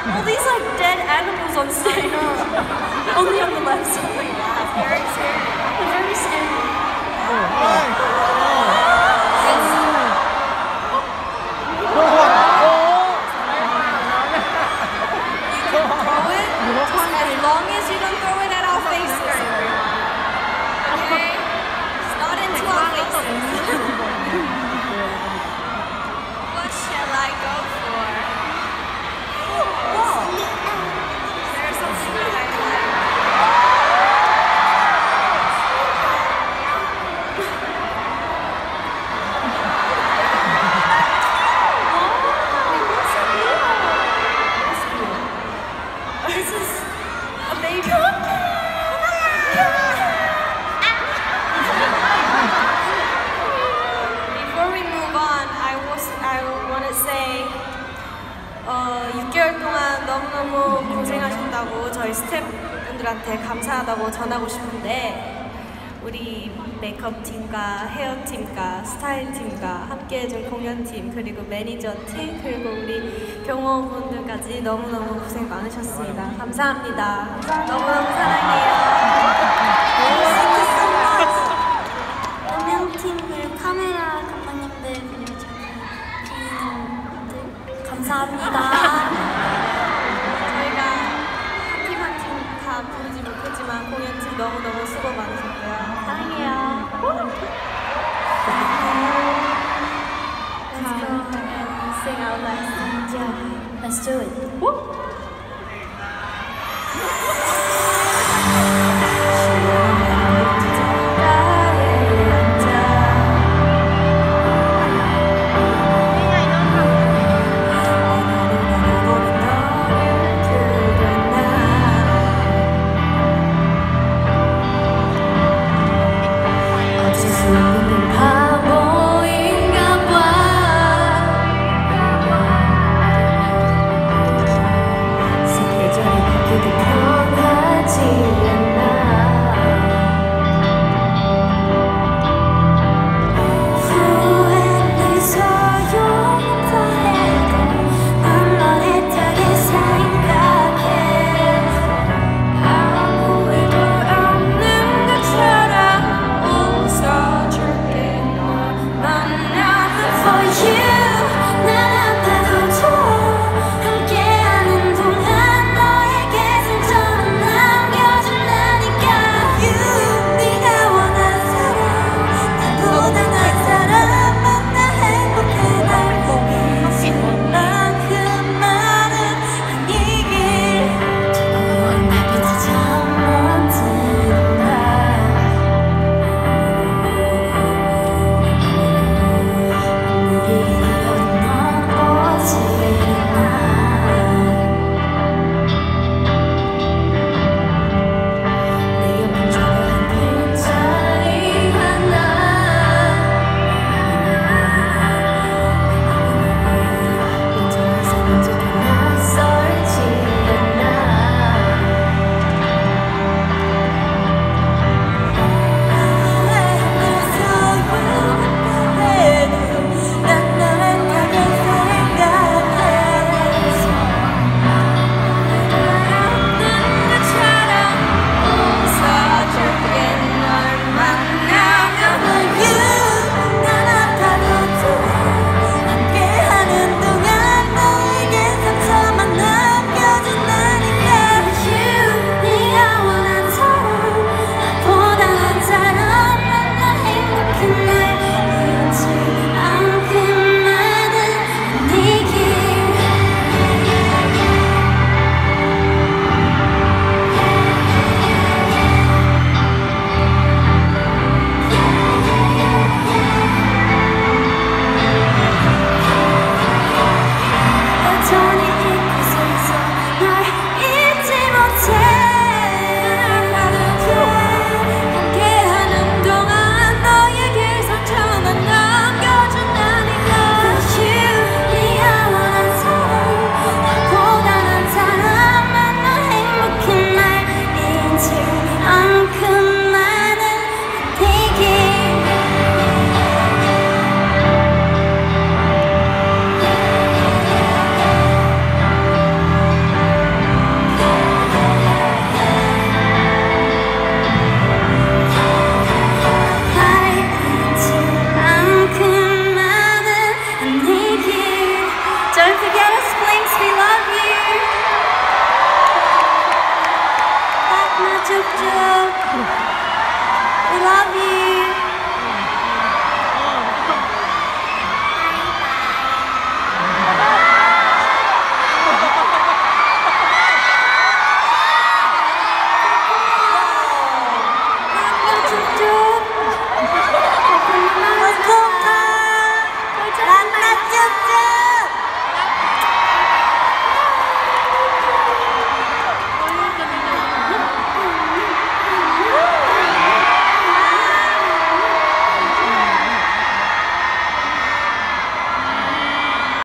All these like dead animals on stage. Only on the left side. Very scary. Very scary. As long as you don't throw it at our faces. Okay? It's not into our faces. What shall I go for? There's something that I like. This is a baby. Before we move on, I want to say 6개월 동안 너무너무 고생하셨다고 저희 스태프분들한테 감사하다고 전하고 싶은데 우리 메이크업 팀과 헤어 팀과 스타일 팀과 함께해준 공연팀 그리고 매니저 팀 그리고 우리 경호분들까지 너무너무 고생 많으셨습니다. 감사합니다. 너무너무 사랑해요. 음향팀 그리고 카메라 감독님들 그리고 저희 감사합니다. 저희가 한 팀 한 팀 다 부르지 못했지만 공연팀 너무너무 수고 많으셨고요. 사랑해요. Let's go and sing our last song. Yeah, let's do it. 스케줄이 바뀌듯 편한 Good job. We love